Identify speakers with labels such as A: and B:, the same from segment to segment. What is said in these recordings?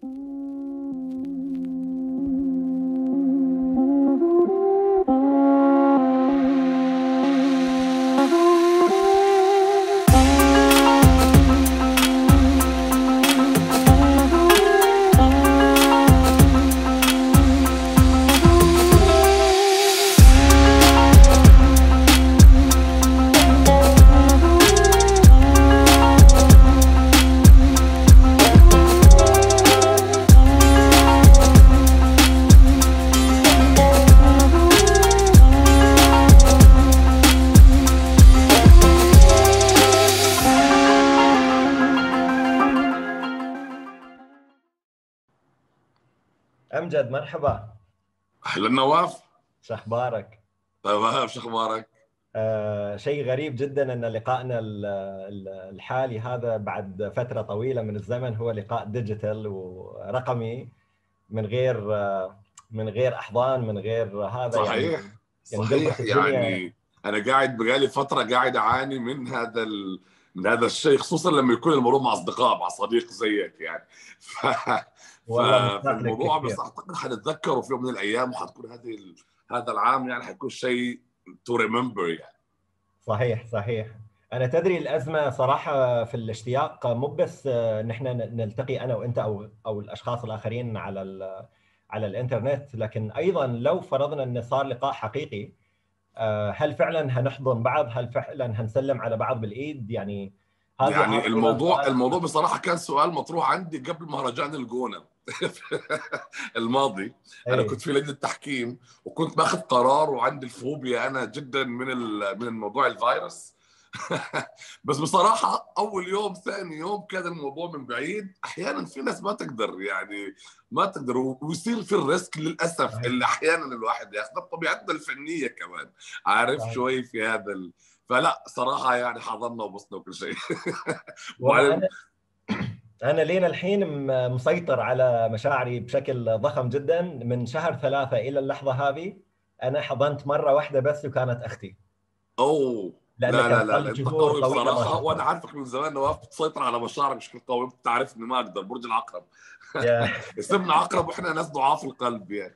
A: أمجد مرحبا.
B: أهلا نواف.
A: شو أخبارك؟
B: تمام، شو أخبارك؟
A: شيء غريب جدا أن لقائنا الحالي هذا بعد فترة طويلة من الزمن هو لقاء ديجيتال ورقمي من غير أحضان، من غير هذا.
B: صحيح صحيح. يعني أنا قاعد بقالي فترة قاعد أعاني من من هذا الشيء، خصوصا لما يكون الموضوع مع أصدقاء، مع صديق زيك يعني. فالموضوع بس أعتقد حنتذكره في يوم من الأيام، وحتكون هذا العام يعني حيكون شيء to remember يعني.
A: صحيح صحيح. أنا تدري الأزمة صراحة في الاشتياق مو بس نحن نلتقي أنا وأنت أو الأشخاص الآخرين على الإنترنت، لكن أيضا لو فرضنا أن صار لقاء حقيقي، هل فعلا هنحضن بعض؟ هل فعلا هنسلم على بعض بالإيد؟ يعني
B: يعني الموضوع بصراحة كان سؤال مطروح عندي قبل مهرجان الجونة الماضي. أنا كنت في لجنة التحكيم وكنت باخذ قرار، وعندي الفوبيا أنا جدا من الموضوع الفيروس. بس بصراحة أول يوم ثاني يوم كان الموضوع من بعيد. أحيانا في ناس ما تقدر، يعني ما تقدر، ويصير في الريسك للأسف اللي أحيانا الواحد ياخذ بطبيعتنا الفنية كمان، عارف شوي في هذا فلا صراحة يعني حضرنا وبصنا وكل شيء.
A: أنا لين الحين مسيطر على مشاعري بشكل ضخم جدا. من شهر 3 إلى اللحظة هذه أنا حضنت مرة واحدة بس، وكانت أختي.
B: أوه لا انت قوي بصراحه، وانا عارفك من زمان نواف بتسيطر على مشاعرك بشكل قوي. انت تعرفني ما اقدر، برج العقرب. اسمنا عقرب واحنا ناس ضعاف القلب يعني.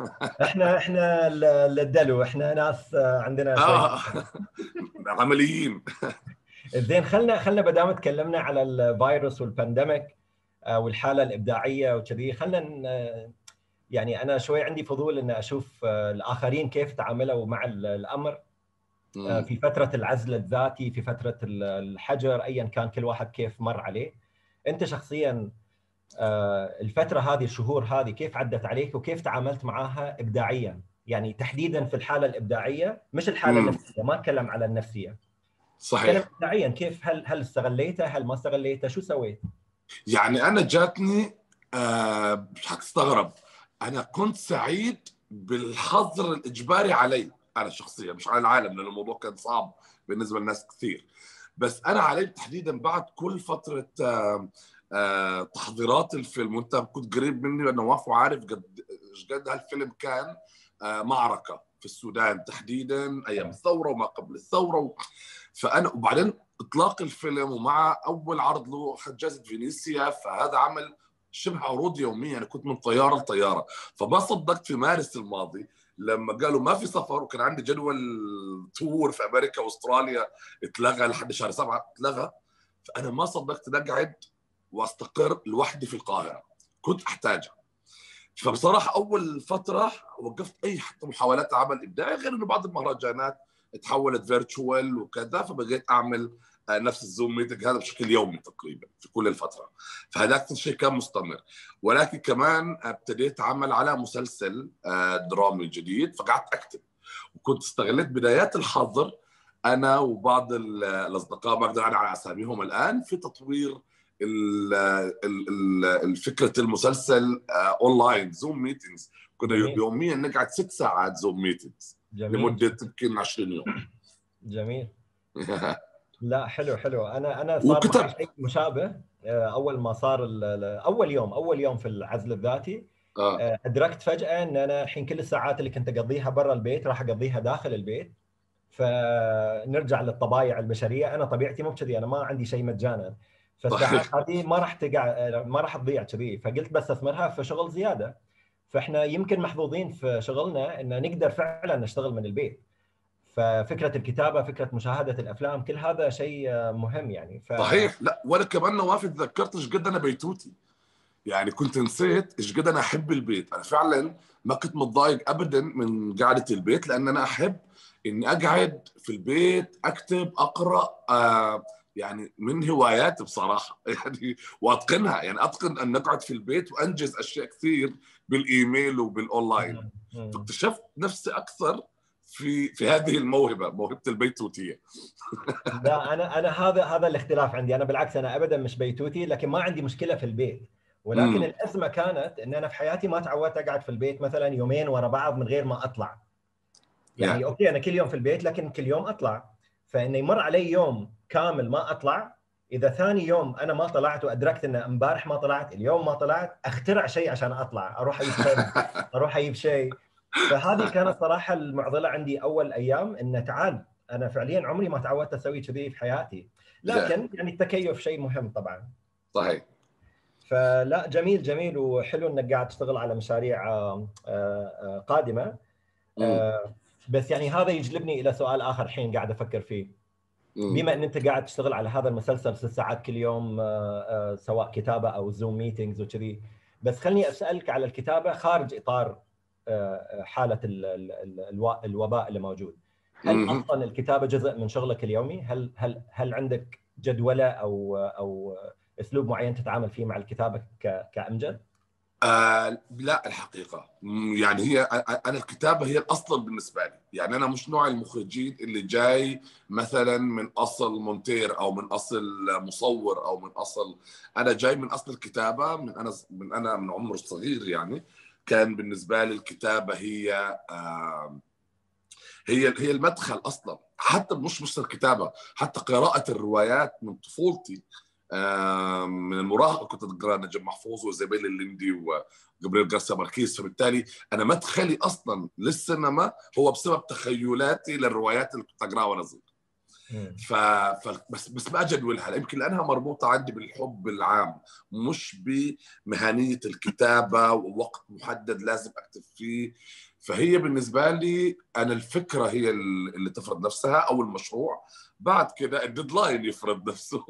A: احنا الدلو، احنا ناس عندنا شوي
B: عمليين.
A: زين، خلنا بدام تكلمنا على الفيروس والبانديميك والحاله الابداعيه وكذي، خلنا يعني انا شوي عندي فضول ان اشوف الاخرين كيف تعاملوا مع الامر في فترة العزل الذاتي، في فترة الحجر، أيا كان كل واحد كيف مر عليه. أنت شخصيا الفترة هذه، الشهور هذه كيف عدت عليك وكيف تعاملت معها إبداعيا؟ يعني تحديدا في الحالة الإبداعية، مش الحالة النفسية، ما أتكلم على النفسية.
B: صحيح.
A: أتكلم إبداعيا، كيف هل استغليته، هل ما استغليته، شو سويت؟
B: يعني أنا جاتني مش حتستغرب، أنا كنت سعيد بالحظر الإجباري علي أنا شخصيا، مش على العالم، لأن الموضوع كان صعب بالنسبة للناس كثير. بس أنا علي تحديدا بعد كل فترة تحضيرات الفيلم، وأنت كنت قريب مني لأنه وافو عارف قد هالفيلم كان معركة في السودان تحديدا أيام الثورة وما قبل الثورة. فأنا وبعدين إطلاق الفيلم ومع أول عرض له جائزة فينيسيا، فهذا عمل شبه عروض يوميا. أنا كنت من طيارة لطيارة، فما صدقت في مارس الماضي لما قالوا ما في سفر، وكان عندي جدول تور في أمريكا وأستراليا اتلغى لحد شهر 7 اتلغى. فأنا ما صدقت أقعد وأستقر لوحدي في القاهرة، كنت أحتاجها. فبصراحة أول فترة وقفت أي حتى محاولات عمل إبداعي، غير إنه بعض المهرجانات تحولت فيرتشوال وكذا، فبقيت أعمل نفس الزوم ميتنج هذا بشكل يومي تقريبا في كل الفترة. فهذاك الشيء كان مستمر. ولكن كمان ابتديت أعمل على مسلسل درامي جديد، فقعدت أكتب، وكنت استغلت بدايات الحظر أنا وبعض الأصدقاء ما أقدر أعلن على أساميهم الآن في تطوير الفكرة المسلسل أونلاين زوم ميتينجز. كنا يوميا نقعد 6 ساعات زوم ميتينجز لمدة يمكن 20 يوم.
A: جميل. لا حلو. أنا صار معي شيء مشابه. أول ما صار أول يوم في العزل الذاتي، أدركت فجأة أن أنا الحين كل الساعات اللي كنت أقضيها برا البيت راح أقضيها داخل البيت. فنرجع للطبايع البشرية، أنا طبيعتي مو كذي، أنا ما عندي شيء مجانا. فالساعات هذه ما راح تقع، ما راح تضيع كذي، فقلت بس استثمرها في شغل زياده. فاحنا يمكن محظوظين في شغلنا ان نقدر فعلا نشتغل من البيت. ففكره الكتابه، فكره مشاهده الافلام، كل هذا شيء مهم يعني.
B: صحيح. لا وانا كمان نواف تذكرت ايش قد انا بيتوتي، يعني كنت نسيت ايش قد انا احب البيت. انا فعلا ما كنت متضايق ابدا من قعده البيت، لان انا احب اني اقعد في البيت اكتب اقرا، يعني من هواياتي بصراحه يعني، واتقنها. يعني اتقن ان اقعد في البيت وانجز اشياء كثير بالايميل وبالاونلاين. فاكتشفت نفسي اكثر في هذه الموهبه، موهبه البيتوتيه.
A: لا، انا هذا الاختلاف عندي. انا بالعكس، انا ابدا مش بيتوتي، لكن ما عندي مشكله في البيت. ولكن الازمه كانت ان انا في حياتي ما تعودت اقعد في البيت مثلا يومين ورا بعض من غير ما اطلع. يعني اوكي انا كل يوم في البيت، لكن كل يوم اطلع. فانه يمر علي يوم كامل ما اطلع، اذا ثاني يوم انا ما طلعت وادركت ان امبارح ما طلعت، اليوم ما طلعت، اخترع شيء عشان اطلع، اروح اجيب فيلم، اروح اجيب شيء. فهذه كانت صراحه المعضله عندي اول ايام، انه تعال انا فعليا عمري ما تعودت اسوي كذي في حياتي. لكن يعني التكيف شيء مهم طبعا.
B: صحيح.
A: فلا، جميل جميل وحلو انك قاعد تشتغل على مشاريع قادمه. بس يعني هذا يجلبني الى سؤال اخر الحين قاعد افكر فيه. بما ان انت قاعد تشتغل على هذا المسلسل 6 ساعات كل يوم، سواء كتابه او زوم ميتينجز وكذي، بس خلني اسالك على الكتابه خارج اطار حاله الوباء اللي موجود. هل اصلا الكتابه جزء من شغلك اليومي؟ هل عندك جدوله او اسلوب معين تتعامل فيه مع الكتابه كامجد؟
B: لا الحقيقة يعني هي أنا الكتابة هي الأصل بالنسبة لي. يعني أنا مش نوع المخرجين اللي جاي مثلا من أصل مونتير أو من أصل مصور أو من أصل، أنا جاي من أصل الكتابة. من عمر صغير يعني كان بالنسبة لي الكتابة هي المدخل أصلا. حتى مش الكتابة، حتى قراءة الروايات من طفولتي. من المراهقه كنت اقرا نجم محفوظ وزبيل اللندي وجبريل جارسيا ماركيز. فبالتالي انا مدخلي اصلا للسينما هو بسبب تخيلاتي للروايات اللي كنت اقراها وانا صغير. بس ما اجدولها، يمكن لانها مربوطه عندي بالحب العام، مش بمهنيه الكتابه ووقت محدد لازم اكتب فيه. فهي بالنسبه لي انا الفكره هي اللي تفرض نفسها او المشروع، بعد كده الديدلاين يفرض نفسه.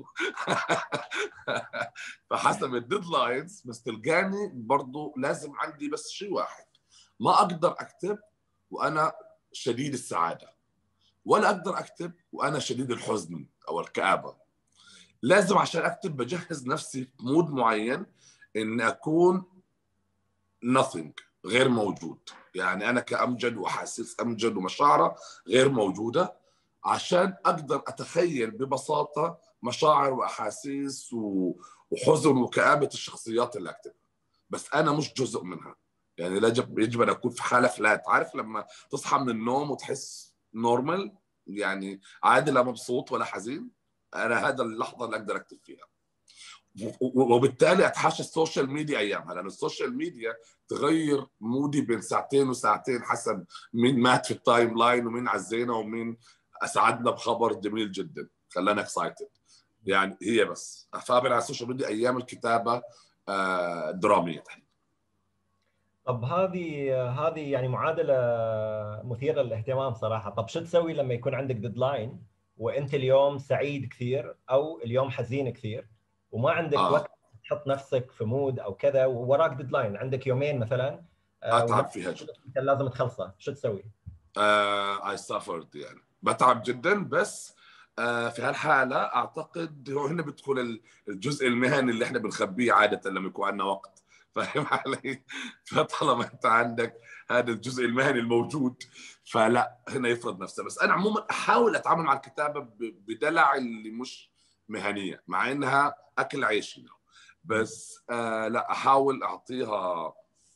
B: فحسب الديدلاينز بس تلقاني برضو لازم عندي بس شيء واحد. ما اقدر اكتب وانا شديد السعاده، ولا اقدر اكتب وانا شديد الحزن او الكآبه. لازم عشان اكتب بجهز نفسي في مود معين ان اكون nothing، غير موجود. يعني انا كأمجد واحاسيس امجد ومشاعره غير موجوده، عشان اقدر اتخيل ببساطه مشاعر واحاسيس وحزن وكآبه الشخصيات اللي اكتبها. بس انا مش جزء منها. يعني يجب ان اكون في حاله فلات. عارف لما تصحى من النوم وتحس نورمال، يعني عادي، لا مبسوط ولا حزين. انا هذا اللحظه اللي اقدر اكتب فيها. وبالتالي اتحاشى السوشيال ميديا ايامها، لان السوشيال ميديا تغير مودي بين ساعتين وساعتين حسب مين مات في التايم لاين ومين عزينا ومين اسعدنا بخبر جميل جدا خلانا اكسايتد. يعني هي بس افابل على السوشيال ميديا ايام الكتابه دراميه.
A: طب هذه يعني معادله مثيره للاهتمام صراحه. طب شو تسوي لما يكون عندك ديدلاين وانت اليوم سعيد كثير او اليوم حزين كثير وما عندك وقت تحط نفسك في مود او كذا، ووراك ديدلاين عندك يومين مثلا،
B: اتعب فيها جدا،
A: كان لازم تخلصه، شو تسوي؟
B: اي سافرد، يعني بتعب جدا. بس في هالحاله اعتقد هو هنا بيدخل الجزء المهني اللي احنا بنخبيه عاده لما يكون عندنا وقت. فاهم علي؟ فطالما انت عندك هذا الجزء المهني الموجود، فلا هنا يفرض نفسه. بس انا عموما احاول اتعامل مع الكتابه بدلع اللي مش مهنيه، مع انها اكل عيشي. بس لا احاول اعطيها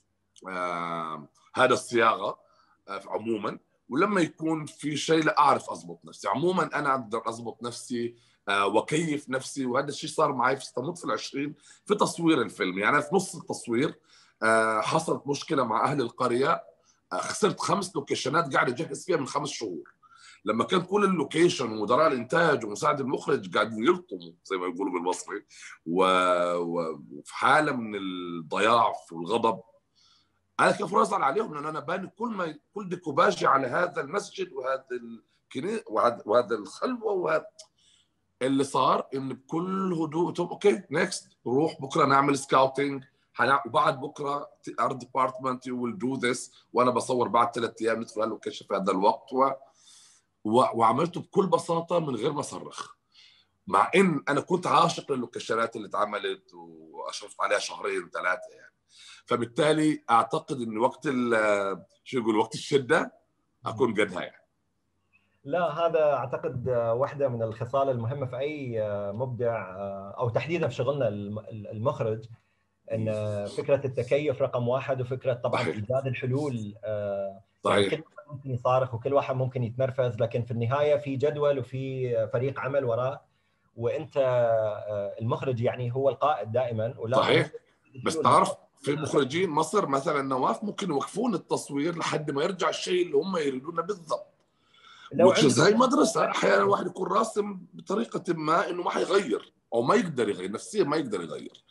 B: هذا الصياغه عموما. ولما يكون في شيء لا اعرف اضبط نفسي. عموما انا اقدر اضبط نفسي وكيف نفسي. وهذا الشيء صار معي في استموت في ال20 في تصوير الفيلم. يعني في نص التصوير حصلت مشكله مع اهل القريه. خسرت 5 لوكيشنات قاعد اجهز فيها من 5 شهور. لما كان كل اللوكيشن ومدراء الانتاج ومساعد المخرج قاعدين يلطموا زي ما يقولوا بالمصري، وفي حاله من الضياع والغضب، انا كيف ازعل عليهم؟ لان انا باني كل ديكوباجي على هذا المسجد وهذا الكنيسه وهذا الخلوه وهذا اللي صار. ان بكل هدوء طب اوكي نيكست، نروح بكره نعمل سكاوتنج، وبعد بكره ار ديبارتمنت يو ويل دو ذس، وانا بصور بعد 3 ايام ندخل اللوكيشن في هذا الوقت وعملته بكل بساطه من غير ما اصرخ، مع ان انا كنت عاشق للوكيشنات اللي اتعملت واشرفت عليها 2-3 يعني. فبالتالي اعتقد ان وقت شو يقول وقت الشده اكون قدها يعني.
A: لا هذا اعتقد واحده من الخصال المهمه في اي مبدع، او تحديدا في شغلنا المخرج، ان فكره التكيف رقم واحد، وفكره طبعا
B: صحيح.
A: ايجاد الحلول. يعني
B: صحيح.
A: كل واحد ممكن يصارخ وكل واحد ممكن يتنرفز، لكن في النهايه في جدول وفي فريق عمل وراه، وانت المخرج يعني هو القائد دائما، ولازم هو
B: صحيح. بس تعرف في مخرجين مصر مثلا نواف ممكن يوقفون التصوير لحد ما يرجع الشيء اللي هم يريدونه بالضبط،
A: لو
B: وتشز هاي
A: عندك
B: مدرسه. احيانا الواحد يكون راسم بطريقه ما انه ما حيغير او ما يقدر يغير نفسيا، ما يقدر يغير.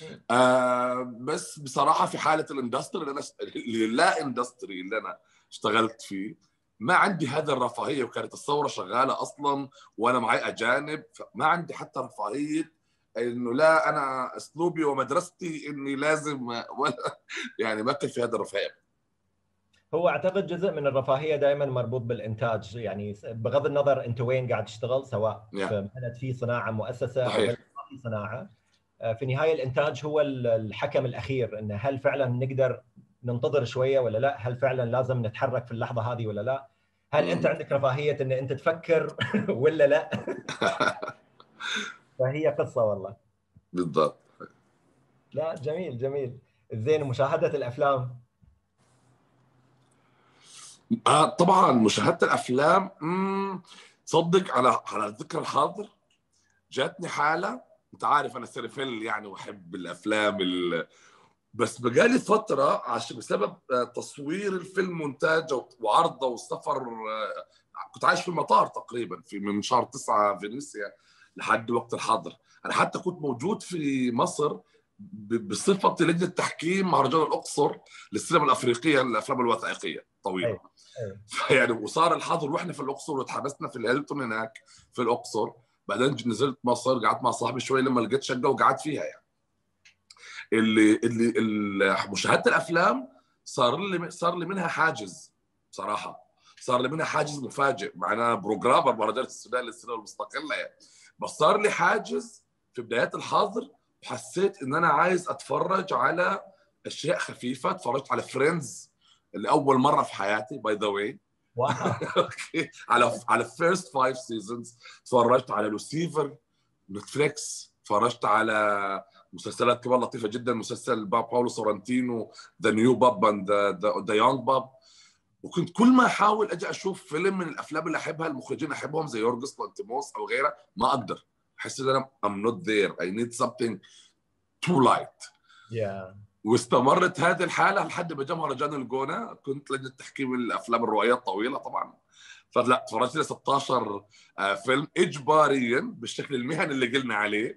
B: بس بصراحه في حاله الاندستري اللي لا اندستري اللي انا اشتغلت فيه، ما عندي هذا الرفاهيه، وكانت الثوره شغاله اصلا وانا معي اجانب، فما عندي حتى رفاهيه انه لا انا اسلوبي ومدرستي اني لازم ولا يعني ما كان في هذا الرفاهيه.
A: هو اعتقد جزء من الرفاهيه دائما مربوط بالانتاج، يعني بغض النظر انت وين قاعد تشتغل، سواء في بلد في صناعه مؤسسه او بلد ما في صناعه، في النهايه الانتاج هو الحكم الاخير، انه هل فعلا نقدر ننتظر شويه ولا لا، هل فعلا لازم نتحرك في اللحظه هذه ولا لا، هل انت عندك رفاهيه ان انت تفكر ولا لا. فهي قصه والله.
B: بالضبط.
A: لا جميل جميل. زين، مشاهده الافلام.
B: طبعا مشاهده الافلام، تصدق على الذكر الحاضر جاتني حاله. انت عارف انا سيرفيل يعني واحب الافلام بس بقالي فتره عشان بسبب تصوير الفيلم مونتاجه وعرضه والسفر. كنت عايش في المطار تقريبا من شهر 9 فينيسيا لحد وقت الحاضر. انا حتى كنت موجود في مصر بصفتي لجنه تحكيم مهرجان الاقصر للسينما الافريقيه الافلام الوثائقيه طويله. يعني وصار الحظر واحنا في الاقصر، واتحبسنا في الهيلتون هناك في الاقصر. بعدين نزلت مصر، قعدت مع صاحبي شوي لما لقيت شقه وقعدت فيها يعني. اللي مشاهده الافلام صار لي منها حاجز بصراحه. صار لي منها حاجز مفاجئ، مع انا بروجرامر مهرجان السودان للسينما المستقله يعني. بس صار لي حاجز في بدايات الحظر، وحسيت ان انا عايز اتفرج على اشياء خفيفه. اتفرجت على فريندز لاول مره في حياتي باي ذا واي. على فيرست 5 سيزونز. اتفرجت على لوسيفر نتفليكس. اتفرجت على مسلسلات كمان لطيفه جدا، مسلسل باولو سورنتينو ذا نيو باب اند ذا يونج باب. وكنت كل ما احاول اجي اشوف فيلم من الافلام اللي احبها المخرجين احبهم زي يورجس لانتيموس او غيره، ما اقدر. احس ان انا I'm not there, I need something too light. واستمرت هذه الحاله لحد ما جاء مهرجان الجونه. كنت لجنه تحكيم الافلام الروائيه الطويله طبعا، فلا اتفرجت لي 16 فيلم اجباريا بالشكل المهني اللي قلنا عليه.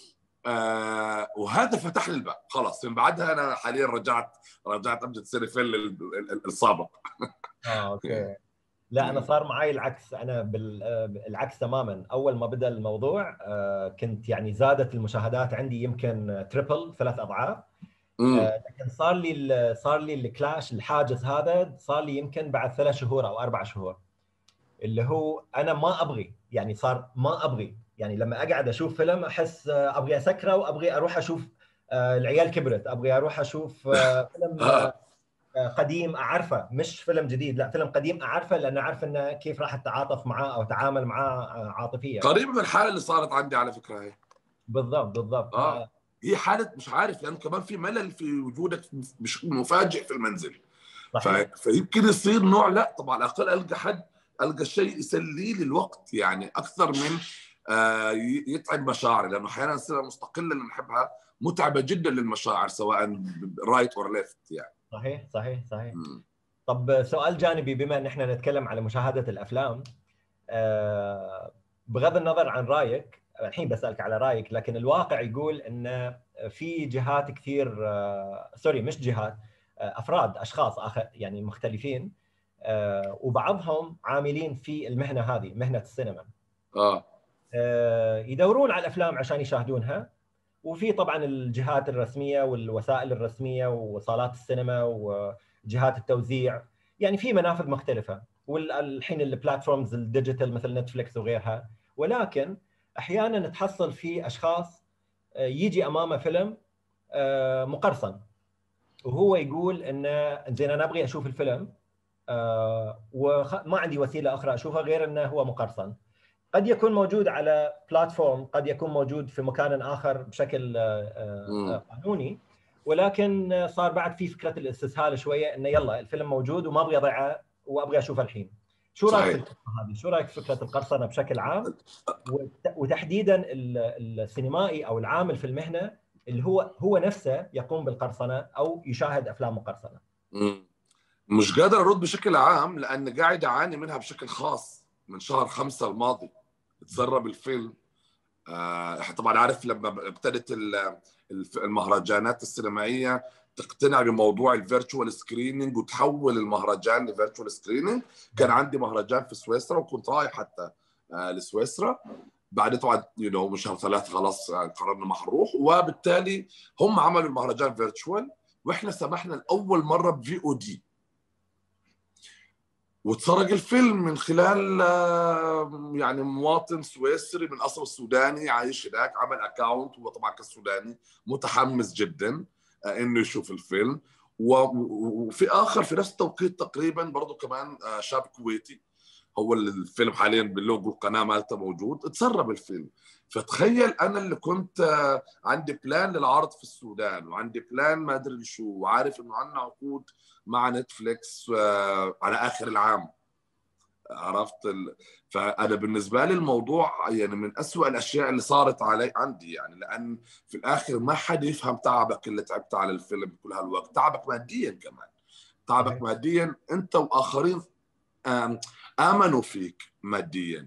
B: وهذا فتح لي الباب. خلاص من بعدها انا حاليا رجعت امجد سيرفيل السابق.
A: اوكي. لا انا صار معي العكس، انا بالعكس تماما. اول ما بدا الموضوع كنت يعني زادت المشاهدات عندي يمكن 3 اضعاف. لكن صار لي الكلاش الحاجز هذا صار لي يمكن بعد 3 شهور او 4 شهور، اللي هو انا ما ابغي، يعني صار ما ابغي، يعني لما اقعد اشوف فيلم احس ابغي اسكره وابغي اروح اشوف العيال كبرت، ابغي اروح اشوف فيلم قديم اعرفه، مش فيلم جديد، لا فيلم قديم اعرفه، لان اعرف انه كيف راح اتعاطف معاه او اتعامل معاه عاطفيا.
B: قريبه من الحاله اللي صارت عندي على فكره هي.
A: بالضبط بالضبط.
B: هي حاله مش عارف، لانه كمان في ملل في وجودك بشكل مفاجئ في المنزل. فيمكن يصير نوع، لا طبعا على الاقل القى شيء يسلي لي الوقت يعني اكثر من يتعب مشاعري، لانه احيانا السينما المستقله اللي نحبها متعبه جدا للمشاعر سواء رايت اور ليفت يعني.
A: صحيح. طب سؤال جانبي، بما ان احنا نتكلم على مشاهده الافلام، بغض النظر عن رايك، الحين بسألك على رايك، لكن الواقع يقول ان في جهات كثير، سوري مش جهات، افراد، اشخاص يعني مختلفين، وبعضهم عاملين في المهنه هذه، مهنه السينما، يدورون على الافلام عشان يشاهدونها، وفي طبعا الجهات الرسميه والوسائل الرسميه وصالات السينما وجهات التوزيع، يعني في منافذ مختلفه، والحين البلاتفورمز الديجيتال مثل نتفليكس وغيرها. ولكن احيانا تحصل في اشخاص يجي امامه فيلم مقرصن، وهو يقول انه زين انا ابغي اشوف الفيلم وما عندي وسيله اخرى اشوفها غير انه هو مقرصن. قد يكون موجود على بلاتفورم، قد يكون موجود في مكان آخر بشكل قانوني، ولكن صار بعد في فكرة الاستسهال شوية، إنه يلا الفيلم موجود وما أبغى أضيعه وأبغى أشوفه الحين. شو رأيك في القصة هذه؟ شو رأيك في فكرة القرصنة بشكل عام، وتحديدا السينمائي أو العامل في المهنة اللي هو نفسه يقوم بالقرصنة أو يشاهد أفلام مقرصنة؟
B: مش قادر أرد بشكل عام، لأن قاعد أعاني منها بشكل خاص من شهر 5 الماضي. تسرب الفيلم. طبعا عارف لما ابتدت المهرجانات السينمائيه تقتنع بموضوع الفيرتشوال سكريننج وتحول المهرجان لفيرتشوال سكريننج. كان عندي مهرجان في سويسرا وكنت رايح حتى لسويسرا. بعد طبعا من شهر 3 خلاص قررنا ما هنروح، وبالتالي هم عملوا المهرجان فيرتشوال، واحنا سمحنا لاول مره بفي او دي، واتسرق الفيلم من خلال يعني مواطن سويسري من اصل سوداني عايش هناك، عمل اكاونت، هو طبعا كسوداني متحمس جدا انه يشوف الفيلم. وفي اخر في نفس التوقيت تقريبا برضه كمان شاب كويتي، هو اللي الفيلم حاليا باللوجو القناه مالته موجود، اتسرب الفيلم. فتخيل انا اللي كنت عندي بلان للعرض في السودان، وعندي بلان ما ادري شو، وعارف انه عندنا عقود مع نتفليكس على اخر العام، عرفت فانا بالنسبه لي الموضوع يعني من أسوأ الاشياء اللي صارت علي عندي، يعني لان في الاخر ما حد يفهم تعبك اللي تعبت على الفيلم كل هالوقت، تعبك ماديا كمان، تعبك ماديا انت واخرين امنوا فيك ماديا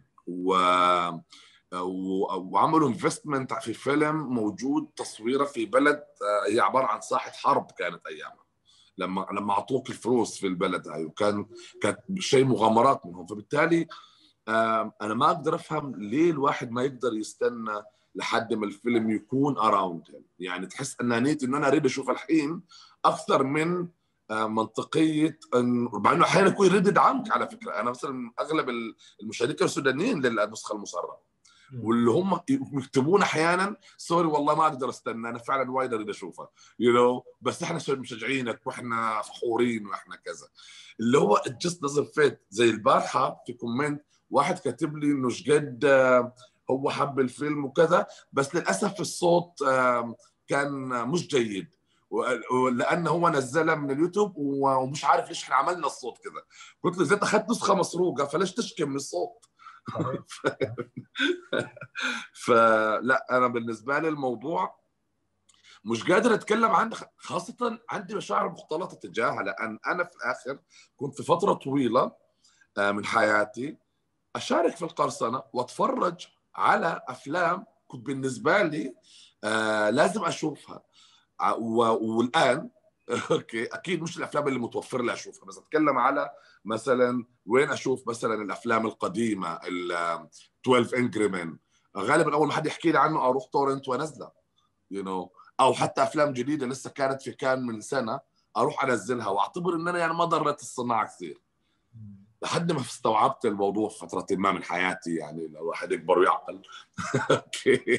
B: وعملوا انفستمنت في فيلم موجود تصويره في بلد هي عباره عن ساحه حرب كانت ايامها، لما اعطوك الفلوس في البلد هاي، كانت شيء مغامرات منهم. فبالتالي انا ما اقدر افهم ليه الواحد ما يقدر يستنى لحد ما الفيلم يكون اراوند، يعني تحس انانيه انه انا اريد اشوف الحين اكثر من منطقيه، مع انه احيانا يكون يردد عنك. على فكره انا مثلا اغلب المشاهدين السودانيين للنسخه المصرحه، واللي هم يكتبون احيانا سوري والله ما اقدر استنى، انا فعلا وايد اريد اشوفها بس احنا مشجعينك واحنا فخورين واحنا كذا، اللي هو it just doesn't fit. زي البارحه في كومنت واحد كاتب لي انه شقد هو حب الفيلم وكذا، بس للاسف الصوت كان مش جيد، لانه هو نزلها من اليوتيوب ومش عارف ليش احنا عملنا الصوت كذا. قلت له اذا اخذت نسخه مسروقه فليش تشكي من الصوت؟ فلا انا بالنسبه لي الموضوع مش قادر اتكلم عنه، خاصه عندي مشاعر مختلطه تجاهها، لان انا في الاخر كنت في فتره طويله من حياتي اشارك في القرصنه واتفرج على افلام كنت بالنسبه لي لازم اشوفها، والان اوكي اكيد مش الافلام اللي متوفر لي اشوفها، بس اتكلم على مثلا وين اشوف مثلا الافلام القديمه، ال 12 انجري مان، غالبا اول ما حد يحكي لي عنه اروح تورنت وانزله او حتى افلام جديده لسه كانت في كان من سنه اروح انزلها، واعتبر ان انا يعني ما ضرت الصناعه كثير، لحد ما استوعبت الموضوع في فتره ما من حياتي، يعني لو واحد يكبر ويعقل. اوكي.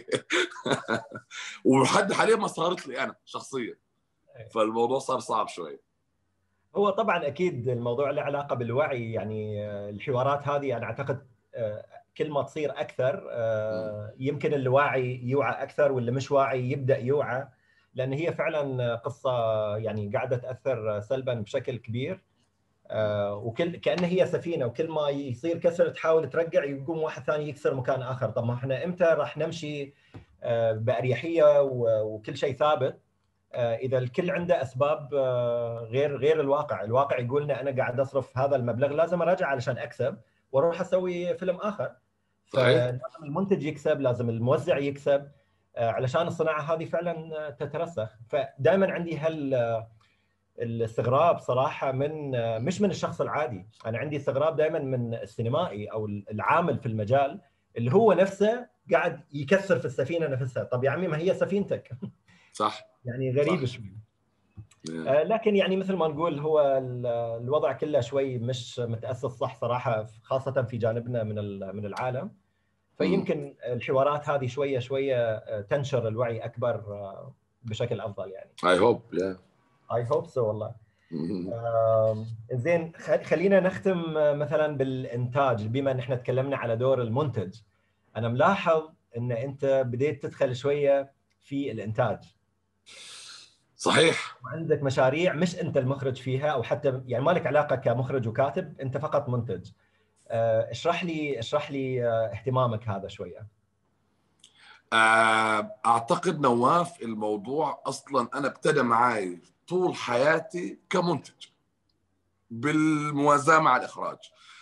B: ولحد حاليا ما صارت لي انا شخصيا، فالموضوع صار صعب شوي.
A: هو طبعا اكيد الموضوع له علاقه بالوعي، يعني الحوارات هذه انا اعتقد كل ما تصير اكثر يمكن اللي واعي يوعى اكثر، واللي مش واعي يبدا يوعى، لان هي فعلا قصه يعني قاعده تاثر سلبا بشكل كبير، كأنه هي سفينه، وكل ما يصير كسر تحاول ترجع يقوم واحد ثاني يكسر مكان اخر. طب ما احنا امتى راح نمشي باريحيه وكل شيء ثابت اذا الكل عنده اسباب غير الواقع؟ الواقع يقول لنا انا قاعد اصرف هذا المبلغ لازم اراجع علشان اكسب، واروح اسوي فيلم اخر. فلازم المنتج يكسب، لازم الموزع يكسب، علشان الصناعه هذه فعلا تترسخ. فدائما عندي الاستغراب صراحه من مش من الشخص العادي، انا عندي استغراب دائما من السينمائي او العامل في المجال اللي هو نفسه قاعد يكسر في السفينه نفسها. طب يا عمي ما هي سفينتك.
B: صح.
A: يعني غريب
B: صح.
A: شوي. لكن يعني مثل ما نقول هو الوضع كله شوي مش متأسس صح صراحة، خاصة في جانبنا من العالم. فيمكن الحوارات هذه شوية شوية تنشر الوعي أكبر بشكل أفضل يعني.
B: I hope yeah.
A: I hope so والله. زين، خلينا نختم مثلا بالإنتاج. بما أن احنا تكلمنا على دور المنتج، أنا ملاحظ أن أنت بديت تدخل شوية في الإنتاج.
B: صحيح.
A: وعندك مشاريع مش انت المخرج فيها، او حتى يعني ما لك علاقه كمخرج وكاتب، انت فقط منتج. اشرح لي اهتمامك هذا شويه.
B: اعتقد نواف الموضوع اصلا انا ابتدى معي طول حياتي كمنتج بالموازاه مع الاخراج.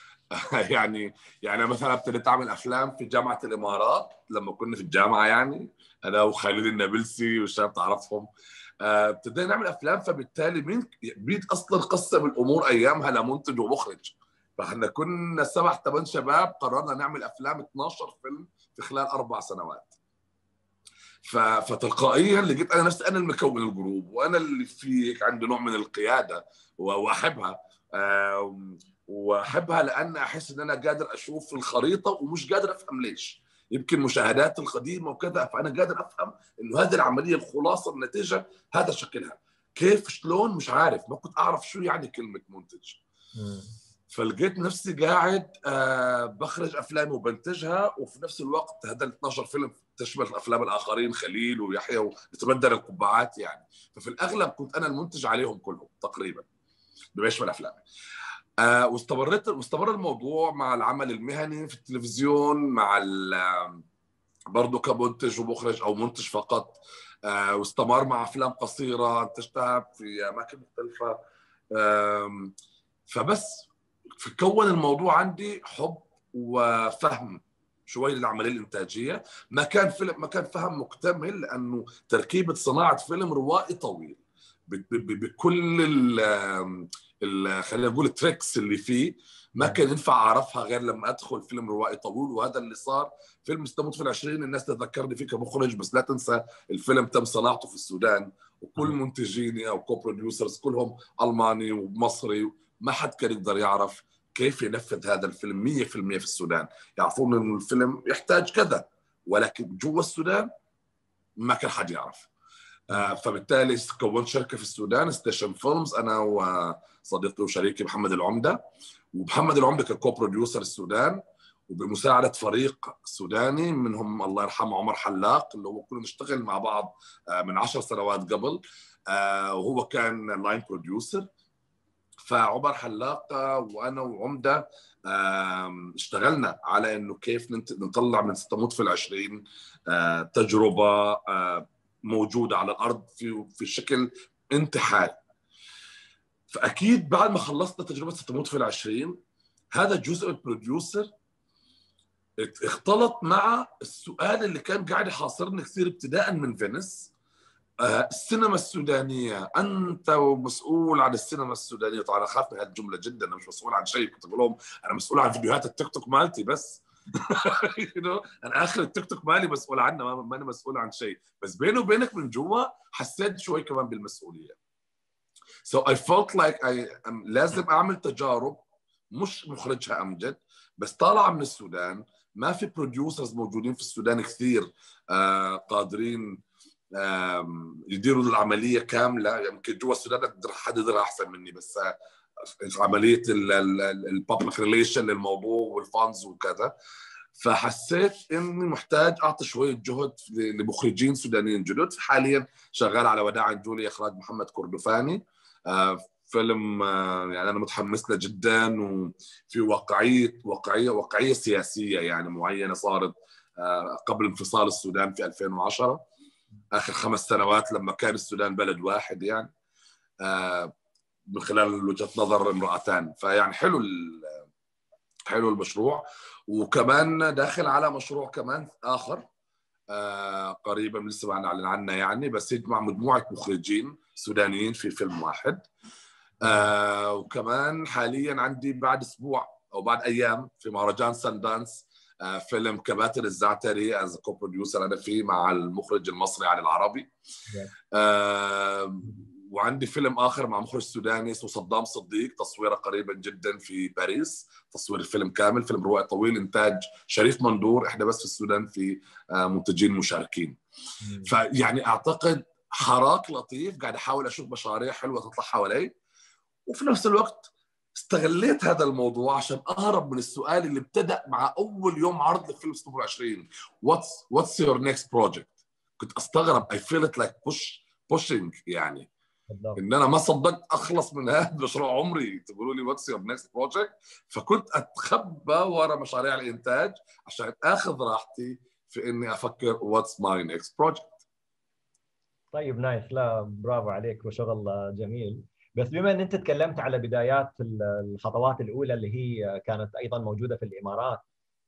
B: يعني مثلا ابتديت اعمل افلام في جامعه الامارات لما كنا في الجامعه، يعني انا وخالد النابلسي والشباب تعرفهم. ابتدينا نعمل افلام، فبالتالي بيت اصلا قسم الامور ايامها لمنتج ومخرج. فاحنا كنا 7 8 شباب قررنا نعمل افلام 12 فيلم في خلال 4 سنوات. فتلقائيا لقيت انا نفسي انا المكون الجروب، وانا اللي في عندي نوع من القياده واحبها. واحبها لان احس ان انا قادر اشوف الخريطه ومش قادر افهم ليش. يمكن مشاهدات القديمه وكذا، فانا قادر افهم انه هذه العمليه الخلاصه النتيجه هذا شكلها. كيف شلون مش عارف، ما كنت اعرف شو يعني كلمه منتج. فلقيت نفسي قاعد بخرج افلامي وبنتجها، وفي نفس الوقت هذا ال 12 فيلم تشمل افلام الاخرين خليل ويحيى ونتبدل القبعات يعني. ففي الاغلب كنت انا المنتج عليهم كلهم تقريبا بما يشمل افلامي. واستمر الموضوع مع العمل المهني في التلفزيون، مع برضه كمنتج ومخرج او منتج فقط. واستمر مع افلام قصيره انتجتها في اماكن مختلفه. فبس كون الموضوع عندي حب وفهم شوي للعمليه الانتاجيه. ما كان فهم مكتمل، لانه تركيبه صناعه فيلم روائي طويل بكل خلينا نقول التريكس اللي فيه. ما كان ينفع اعرفها غير لما ادخل فيلم روائي طويل، وهذا اللي صار. فيلم استموت في العشرين الناس تذكرني فيه كمخرج، بس لا تنسى الفيلم تم صناعته في السودان، وكل منتجيني او كو بروديوسرز كلهم الماني ومصري. ما حد كان يقدر يعرف كيف ينفذ هذا الفيلم 100% في السودان. يعرفون انه الفيلم يحتاج كذا، ولكن جوا السودان ما كان حد يعرف. فبالتالي كونت شركه في السودان ستيشن فيلمز، انا وصديقي وشريكي محمد العمده. ومحمد العمده ككو بروديوسر السودان، وبمساعده فريق سوداني منهم الله يرحمه عمر حلاق، اللي هو كنا نشتغل مع بعض من 10 سنوات قبل. وهو كان لاين بروديوسر. فعمر حلاق وانا وعمده اشتغلنا على انه كيف نطلع من ستموت في العشرين تجربه موجوده على الارض في شكل انتحاري. فاكيد بعد ما خلصنا تجربه ستموت في العشرين، هذا الجزء البروديوسر اختلط مع السؤال اللي كان قاعد يحاصرني كثير ابتداء من فينيس. السينما السودانية، أنت مسؤول عن السينما السودانية. طبعا أنا أخاف من هذه الجملة جدا، أنا مش مسؤول عن شيء. كنت أقول لهم أنا مسؤول عن فيديوهات التيك توك مالتي بس. أنا آخر التيك توك مالي مسؤول عنه، ما أنا مسؤول عن شيء. بس بيني وبينك من جوا حسيت شوي كمان بالمسؤولية. So I felt like لازم أعمل تجارب. مش مخرجها أمجد، بس طالعة من السودان. ما في بروديوسرز موجودين في السودان كثير قادرين يديروا العمليه كامله. يمكن جوا السودان حد يديرها احسن مني، بس عمليه الببليك ريليشن للموضوع والفانز وكذا. فحسيت اني محتاج اعطي شويه جهد لمخرجين سودانيين جدد. حاليا شغال على وداع جولي اخراج محمد كردفاني. فيلم يعني انا متحمس له جدا، وفي واقعيه سياسيه يعني معينه صارت قبل انفصال السودان في 2010، اخر 5 سنوات لما كان السودان بلد واحد يعني، من خلال وجهه نظر امرأتان. فيعني حلو حلو المشروع. وكمان داخل على مشروع كمان آخر قريبا لسه ما نعلن عنه يعني، بس يجمع مجموعة مخرجين سودانيين في فيلم واحد. وكمان حاليا عندي بعد أسبوع أو بعد أيام في مهرجان ساندانس فيلم كباتن الزعتري از كو بروديوسر انا فيه مع المخرج المصري علي العربي. وعندي فيلم اخر مع مخرج سوداني اسمه صدام صديق، تصويره قريبا جدا في باريس، تصوير الفيلم كامل، فيلم روائي طويل انتاج شريف مندور، احنا بس في السودان في منتجين مشاركين. فيعني اعتقد حراك لطيف، قاعد احاول اشوف مشاريع حلوه تطلع حوالي، وفي نفس الوقت استغليت هذا الموضوع عشان اهرب من السؤال اللي ابتدأ مع اول يوم عرض لفيلم 26 what's your next project. كنت استغرب I feel it like pushing يعني ان انا ما صدقت اخلص من هذا المشروع عمري تقولوا لي what's your next project. فكنت اتخبى ورا مشاريع الانتاج عشان اخذ راحتي في اني افكر what's my next project.
A: طيب نايس، لا برافو عليك وشغل جميل. بس بما ان انت تكلمت على بدايات الخطوات الاولى اللي هي كانت ايضا موجوده في الامارات،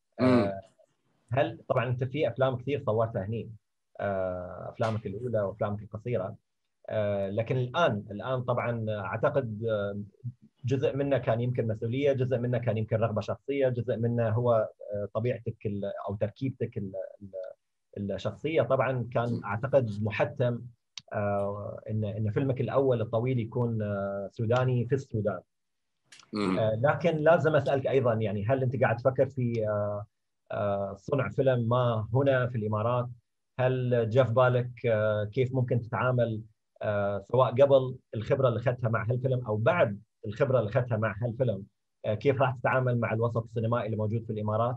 A: هل طبعا انت في افلام كثير صورتها هني، افلامك الاولى وافلامك القصيره، لكن الان طبعا اعتقد جزء منه كان يمكن مسؤوليه، جزء منه كان يمكن رغبه شخصيه، جزء منه هو طبيعتك او تركيبتك الشخصيه. طبعا كان اعتقد محتم ان فيلمك الاول الطويل يكون سوداني في السودان. لكن لازم اسالك ايضا، يعني هل انت قاعد تفكر في صنع فيلم ما هنا في الامارات؟ هل جاء في بالك كيف ممكن تتعامل سواء قبل الخبره اللي اخذتها مع هالفيلم او بعد الخبره اللي اخذتها مع هالفيلم، كيف راح تتعامل مع الوسط السينمائي اللي موجود في الامارات؟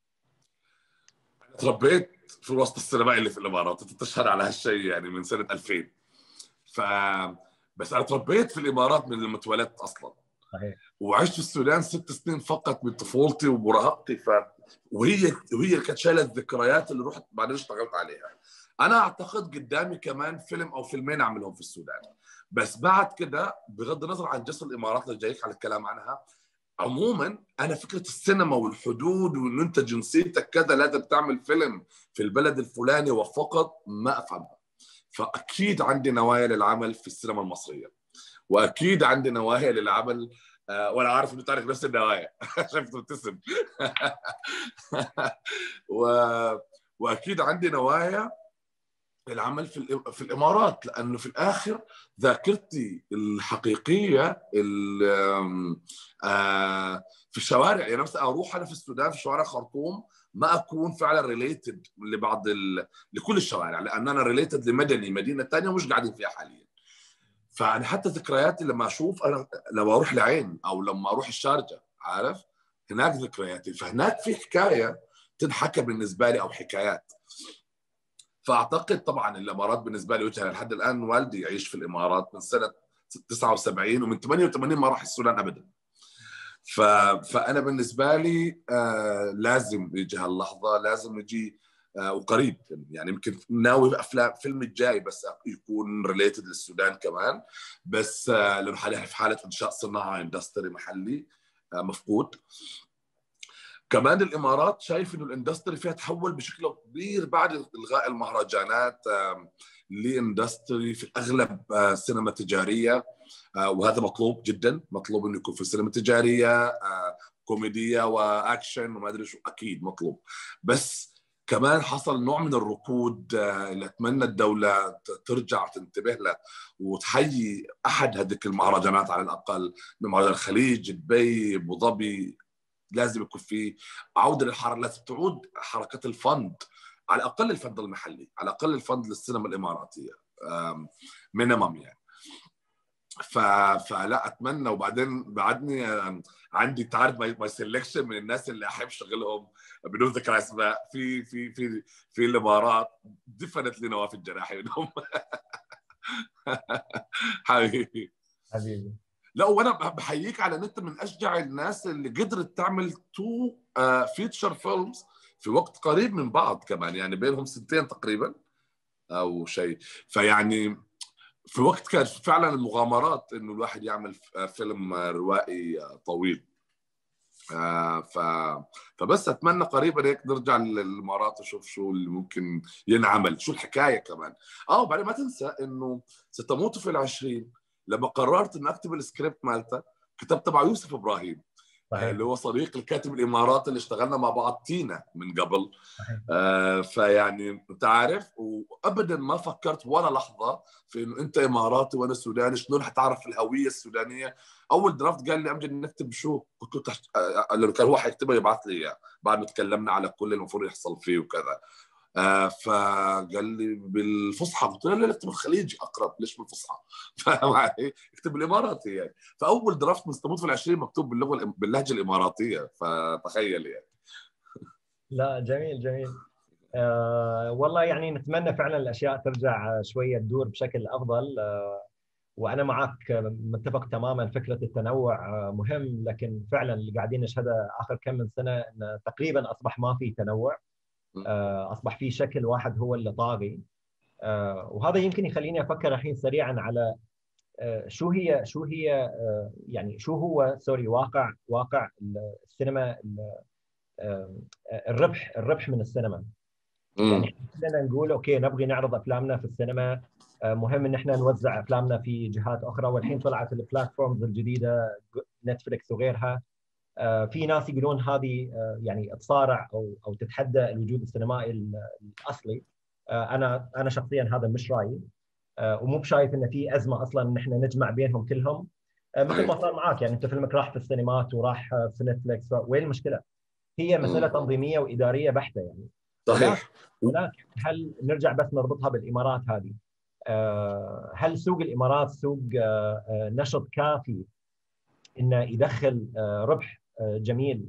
B: تربيت في الوسط السينمائي اللي في الامارات، انت تشهد على هالشيء يعني من سنه 2000. بس انا تربيت في الامارات من لما اتولدت اصلا.
A: صحيح.
B: وعشت في السودان 6 سنين فقط من طفولتي ومراهقتي، وهي كانت شايله الذكريات اللي رحت بعدين اشتغلت عليها. انا اعتقد قدامي كمان فيلم او فيلمين اعملهم في السودان، بس بعد كده بغض النظر عن جسر الامارات اللي جايك على الكلام عنها، عموما انا فكره السينما والحدود وان انت جنسيتك كذا لازم تعمل فيلم في البلد الفلاني وفقط ما افهمها. فاكيد عندي نوايا للعمل في السينما المصريه، واكيد عندي نوايا للعمل وانا عارف انه تعرف نفس النوايا شفت تبتسم واكيد عندي نوايا العمل في الامارات، لانه في الاخر ذاكرتي الحقيقيه في الشوارع. يعني مثلا اروح انا في السودان في شوارع خرطوم ما اكون فعلا ريليتد لكل الشوارع، لان انا ريليتد لمدني مدينه ثانيه مش قاعدين فيها حاليا. فانا حتى ذكرياتي لما اشوف، انا لما اروح العين او لما اروح الشارقه عارف هناك ذكرياتي، فهناك في حكايه تنحكى بالنسبه لي او حكايات. فاعتقد طبعا الامارات بالنسبه لي وجهه لحد الان. والدي يعيش في الامارات من سنه 79 ومن 88 ما راح السودان ابدا. فانا بالنسبه لي لازم يجي هاللحظه، لازم يجي وقريب. يعني يمكن ناوي فيلم الجاي بس يكون ريليتد للسودان كمان، بس لانه حاليا في حاله انشاء صناعه اندستري محلي مفقود. كمان الامارات شايف انه الاندستري فيها تحول بشكل كبير بعد الغاء المهرجانات لاندستري في الاغلب سينما تجاريه، وهذا مطلوب جدا، مطلوب انه يكون في سينما تجاريه كوميديه واكشن وما ادري شو، اكيد مطلوب. بس كمان حصل نوع من الركود اللي اتمنى الدوله ترجع تنتبه له وتحيي احد هذيك المهرجانات على الاقل، من مهرجان الخليج، دبي، ابو ظبي. لازم يكون في عوده للحركه، لازم تعود حركه الفند، على الاقل الفند المحلي، على الاقل الفند للسينما الاماراتيه مينيمم يعني. فلا اتمنى. وبعدين بعدني عندي تعرف ماي سيلكشن من الناس اللي احب شغلهم بدون ذكر اسماء في الامارات، دفنت لي نواف الجناحي منهم حبيبي
A: حبيبي.
B: لا، وانا بحييك على ان انت من اشجع الناس اللي قدرت تعمل 2 فيتشر فيلمز في وقت قريب من بعض كمان، يعني بينهم 2 تقريبا او شيء. فيعني في وقت كانت فعلا المغامرات انه الواحد يعمل فيلم روائي طويل. ف... فبس اتمنى قريبا هيك نرجع للامارات ونشوف شو اللي ممكن ينعمل، شو الحكايه كمان. وبعدين ما تنسى انه ستموت في العشرين لما قررت اني اكتب السكريبت مالته، كتبت تبع يوسف ابراهيم اللي هو صديق الكاتب الاماراتي اللي اشتغلنا مع بعض تينا من قبل. فيعني انت عارف، وابدا ما فكرت ولا لحظه في انه انت اماراتي وانا سوداني، شلون حتعرف الهويه السودانيه. اول درافت قال لي امجد نكتب شو؟ قلت له لو كان هو حيكتبها يبعث لي اياه بعد ما تكلمنا على كل المفروض يحصل فيه وكذا. فقال لي بالفصحى، قلت له لا اكتب الخليجي اقرب، ليش بالفصحى؟ فاهم علي؟ اكتب الاماراتي يعني. فاول درافت من ستموت في العشرين مكتوب باللهجه الاماراتيه، فتخيل يعني.
A: لا جميل جميل. والله يعني نتمنى فعلا الاشياء ترجع شويه تدور بشكل افضل. وانا معك متفق تماما، فكره التنوع مهم، لكن فعلا اللي قاعدين نشهده اخر كم من سنه ان تقريبا اصبح ما في تنوع، اصبح في شكل واحد هو اللي طاغي. وهذا يمكن يخليني افكر الحين سريعا على شو هي يعني شو هو سوري واقع السينما، الربح من السينما. يعني كلنا نقول اوكي نبغي نعرض افلامنا في السينما، مهم ان احنا نوزع افلامنا في جهات اخرى، والحين طلعت البلاتفورمز الجديده نتفلكس وغيرها. في ناس يقولون هذه يعني تصارع او تتحدى الوجود السينمائي الاصلي. انا شخصيا هذا مش رايي، ومو بشايف ان في ازمه اصلا ان احنا نجمع بينهم كلهم، مثل ما صار معاك. يعني انت فيلمك راح في السينمات وراح في نتفلكس، وين المشكله؟ هي مساله تنظيميه واداريه بحته يعني.
B: صحيح.
A: ولكن هل نرجع بس نربطها بالامارات هذه؟ هل سوق الامارات سوق نشط كافي انه يدخل ربح جميل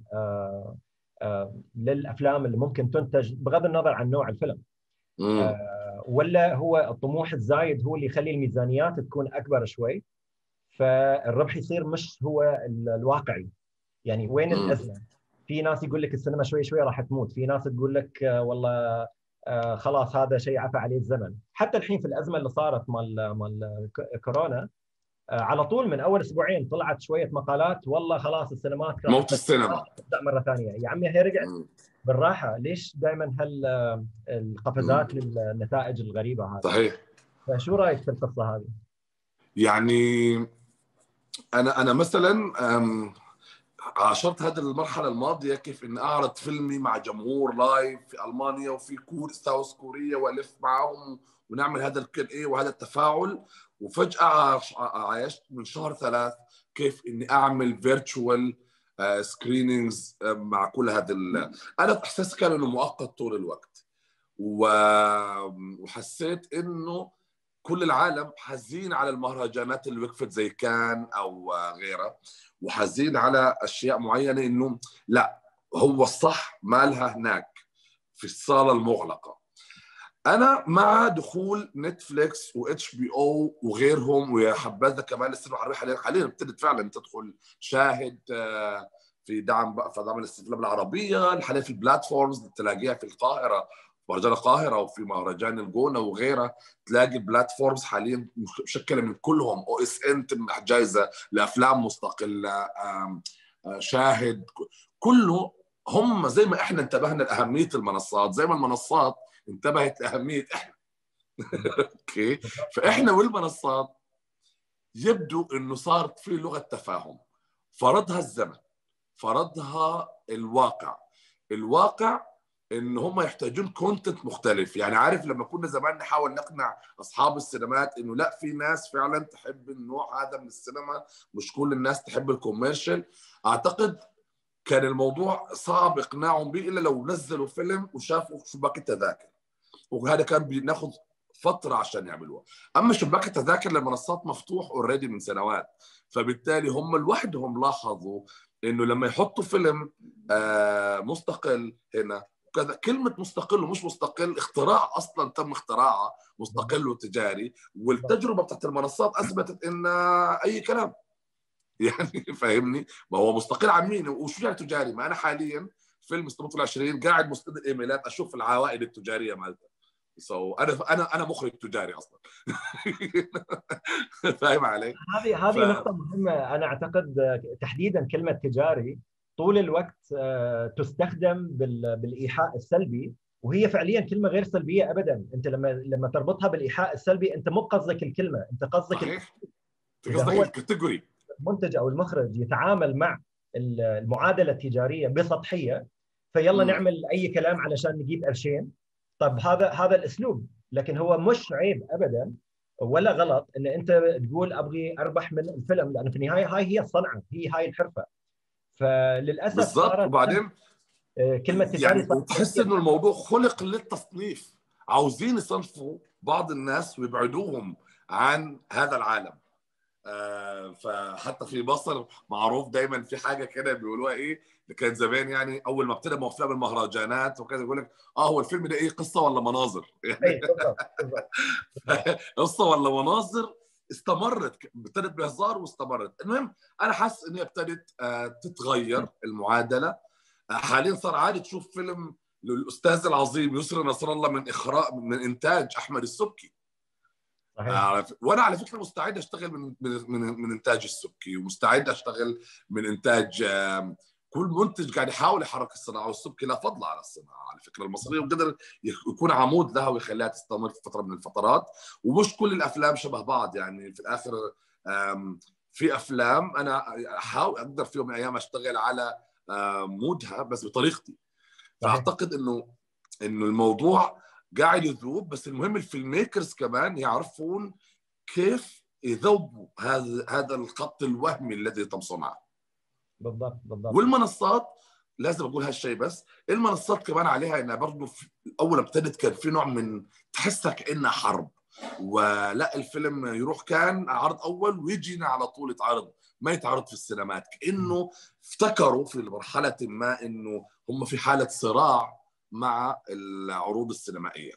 A: للافلام اللي ممكن تنتج بغض النظر عن نوع الفيلم؟ ولا هو الطموح الزايد هو اللي يخلي الميزانيات تكون اكبر شوي، فالربح يصير مش هو الواقعي؟ يعني وين الازمه؟ في ناس يقول لك السينما شوي شوي راح تموت، في ناس تقول لك والله خلاص هذا شيء عفى عليه الزمن. حتى الحين في الازمه اللي صارت مال كورونا، على طول من اول اسبوعين طلعت شويه مقالات والله خلاص السينمات راح
B: موت السينما
A: تبدا مره ثانيه. يا عمي هي رجعت بالراحه، ليش دائما القفزات للنتائج الغريبه هذه؟
B: صحيح.
A: فشو رايك في القصه هذه؟
B: يعني انا مثلا عاشرت هذه المرحله الماضيه، كيف اني اعرض فيلمي مع جمهور لايف في المانيا وفي ساوث كوريا، والف معهم ونعمل هذا الكل ايه وهذا التفاعل. وفجاه عايشت من شهر ثلاث كيف اني اعمل فيرتشوال سكرينينجز مع كل هذا انا احساس كان انه مؤقت طول الوقت، وحسيت انه كل العالم حزين على المهرجانات اللي وقفت زي كان او غيرها، وحزين على اشياء معينه، انه لا هو الصح مالها هناك في الصاله المغلقه. انا مع دخول نتفليكس واتش بي او وغيرهم، ويا حبذا كمان السينما العربيه حاليا ابتدت فعلا تدخل شاهد في دعم الافلام العربيه حاليا في البلاتفورمز تلاقيها في القاهره، مهرجان القاهره وفي مهرجان الجونه وغيرها. تلاقي البلاتفورمز حاليا مشكله من كلهم، او اس ان تمنح جائزه لافلام مستقله، شاهد، كله هم زي ما احنا انتبهنا لاهميه المنصات، زي ما المنصات انتبهت لاهميه احنا. اوكي. فاحنا والمنصات يبدو انه صارت في لغه تفاهم، فرضها الزمن، فرضها الواقع ان هم يحتاجون كونتنت مختلف. يعني عارف لما كنا زمان نحاول نقنع اصحاب السينمات انه لا في ناس فعلا تحب النوع هذا من السينما، مش كل الناس تحب الكوميرشال، اعتقد كان الموضوع صعب اقناعهم به الا لو نزلوا فيلم وشافوا شباك التذاكر، وهذا كان بناخذ فتره عشان يعملوها. اما شباك التذاكر للمنصات مفتوح اوريدي من سنوات، فبالتالي هم لوحدهم لاحظوا انه لما يحطوا فيلم مستقل هنا كذا، كلمه مستقل ومش مستقل اختراع اصلا تم اختراعها، مستقل وتجاري، والتجربه بتاعت المنصات اثبتت ان اي كلام. يعني فاهمني؟ ما هو مستقل عن مين وشو يعني تجاري؟ ما انا حاليا فيلم استموت العشرين قاعد مستند الايميلات اشوف العوائد التجاريه مالته. انا مخرج تجاري اصلا. فاهم علي؟
A: هذه نقطة مهمة. أنا أعتقد تحديدا كلمة تجاري طول الوقت تستخدم بالايحاء السلبي، وهي فعليا كلمه غير سلبيه ابدا. انت لما تربطها بالايحاء السلبي انت مو قصدك الكلمه، انت قصدك
B: صحيح،
A: اذا
B: قصدك
A: هو
B: الكاتيجوري.
A: المنتج او المخرج يتعامل مع المعادله التجاريه بسطحيه، فيلا نعمل اي كلام علشان نجيب قرشين. طب هذا الاسلوب، لكن هو مش عيب ابدا ولا غلط ان انت تقول ابغي اربح من الفيلم، لانه في النهايه هاي هي الصنعه، هاي الحرفه. فللاسف
B: بالضبط.
A: صارت
B: وبعدين
A: كلمه تجاري
B: يعني
A: صارت
B: وتحس
A: كثير.
B: انه الموضوع خلق للتصنيف، عاوزين يصنفوا بعض الناس ويبعدوهم عن هذا العالم. فحتى في مصر معروف دايما في حاجه كده بيقولوها ايه، اللي كان زمان يعني اول ما ابتدى افلام المهرجانات وكذا يقول لك هو الفيلم ده ايه، قصه ولا مناظر؟ يعني
A: اي بالضبط بالضبط.
B: قصه ولا مناظر. استمرت، ابتدت بهزار واستمرت. المهم انا حاسس ان هي ابتدت تتغير المعادله. حاليا صار عادي تشوف فيلم للاستاذ العظيم يسرى نصر الله من اخراج من انتاج احمد السبكي.
A: صحيح.
B: وانا على فكره مستعد اشتغل من انتاج السبكي، ومستعد اشتغل من انتاج كل منتج قاعد يحاول يحرك الصناعه، والسبكي لا فضل على الصناعه على فكره المصريه، وقدر يكون عمود لها ويخليها تستمر في فتره من الفترات. ومش كل الافلام شبه بعض يعني، في الاخر في افلام انا احاول اقدر في يوم من الايام اشتغل على مودها بس بطريقتي.
A: صحيح.
B: فاعتقد انه الموضوع قاعد يذوب، بس المهم الفيلم ميكرز كمان يعرفون كيف يذوبوا هذا الخط الوهمي الذي تم صنعه.
A: بالضبط بالضبط.
B: والمنصات لازم اقول هالشيء، بس المنصات كمان عليها انها برضه اول ابتدت كان في نوع من تحسها كانها حرب، ولا الفيلم يروح كان عرض اول ويجينا على طول يتعرض، ما يتعرض في السينمات، كانه افتكروا في مرحله ما انه هم في حاله صراع مع العروض السينمائيه.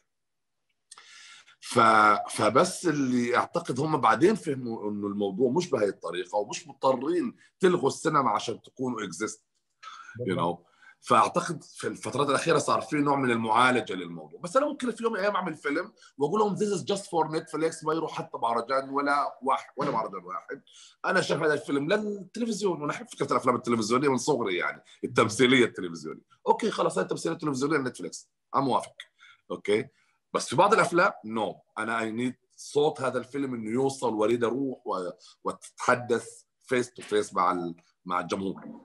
B: فبس اللي اعتقد هم بعدين فهموا انه الموضوع مش بهي الطريقه، ومش مضطرين تلغوا السينما عشان تكونوا اكزيست يو نو. فاعتقد في الفترات الاخيره صار في نوع من المعالجه للموضوع. بس انا ممكن في يوم من الايام اعمل فيلم واقول لهم ذيس از جاست فور نتفليكس، ما يروح حتى مهرجان ولا مهرجان واحد. انا شايف هذا الفيلم للتلفزيون، وانا احب فكره الافلام التلفزيونيه من صغري يعني، التمثيليه التلفزيونيه. اوكي خلاص، هاي التمثيليه التلفزيونيه نتفليكس، انا موافق. اوكي. بس في بعض الافلام نو، انا اي نيد صوت هذا الفيلم انه يوصل، واريد اروح واتحدث فيس تو فيس مع الجمهور.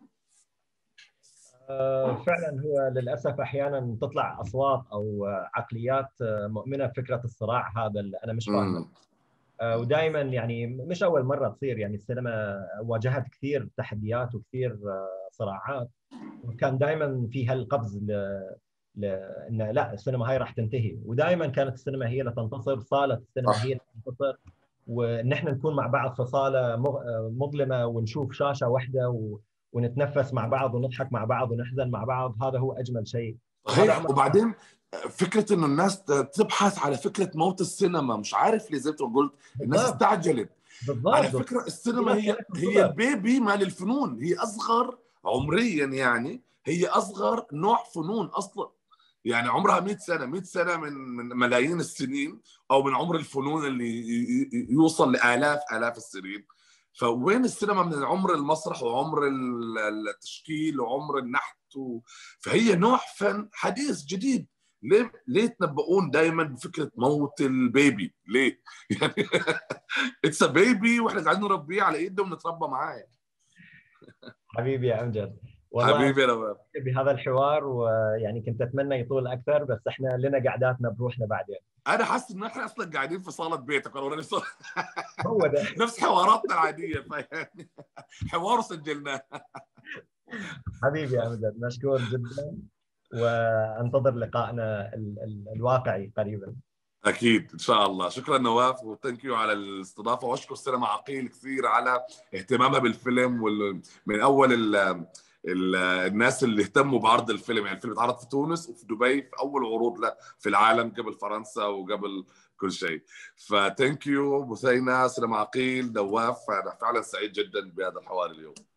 A: فعلا هو للاسف احيانا تطلع اصوات او عقليات مؤمنه بفكره الصراع هذا اللي انا مش فاهمه. ودائما يعني مش اول مره تصير، يعني السينما واجهت كثير تحديات وكثير صراعات، وكان دائما في هالقفز ان لا السينما هاي راح تنتهي، ودائما كانت السينما هي اللي تنتصر، صاله السينما
B: صح.
A: هي اللي تنتصر، وان احنا نكون مع بعض في صاله مظلمه ونشوف شاشه واحده ونتنفس مع بعض ونضحك مع بعض ونحزن مع بعض، هذا هو اجمل شيء. وهذا
B: صحيح.
A: عمر.
B: وبعدين فكره انه الناس تبحث على فكره موت السينما، مش عارف ليه زي ما قلت الناس
A: بالضبط
B: استعجلت.
A: بالضبط
B: على
A: بالضبط.
B: فكره
A: في
B: السينما
A: ناس
B: هي
A: كانت
B: هي
A: تنتظر.
B: البيبي مال الفنون، هي اصغر عمريا يعني، هي اصغر نوع فنون اصلا. يعني عمرها 100 سنه، 100 سنه من ملايين السنين، او من عمر الفنون اللي يوصل لالاف الاف السنين. فوين السينما من عمر المسرح وعمر التشكيل وعمر النحت فهي نوع فن حديث جديد. ليه تنبؤون دائما بفكره موت البيبي؟ ليه؟ يعني اتس بيبي واحنا قاعدين نربيه على ايدنا ونتربى معاه.
A: حبيبي يا امجد، والله
B: حبيبي يا نواف.
A: بهذا الحوار، ويعني كنت اتمنى يطول اكثر، بس احنا لنا قعداتنا بروحنا بعدين.
B: انا حاسس ان احنا اصلا قاعدين في صاله بيتك ولا
A: هو ده.
B: نفس حواراتنا العاديه، فاهم؟ حوار سجلناه.
A: حبيبي يا امجد، مشكور جدا، وانتظر لقائنا الواقعي قريبا.
B: اكيد ان شاء الله. شكرا نواف، وثانك يو على الاستضافه، واشكر سينما عقيل كثير على اهتمامها بالفيلم، من اول الناس اللي اهتموا بعرض الفيلم. يعني الفيلم اتعرض في تونس وفي دبي في اول عروض له في العالم قبل فرنسا وقبل كل شيء. فثانك يو بثينة، سينما عقيل، نواف. انا فعلا سعيد جدا بهذا الحوار اليوم.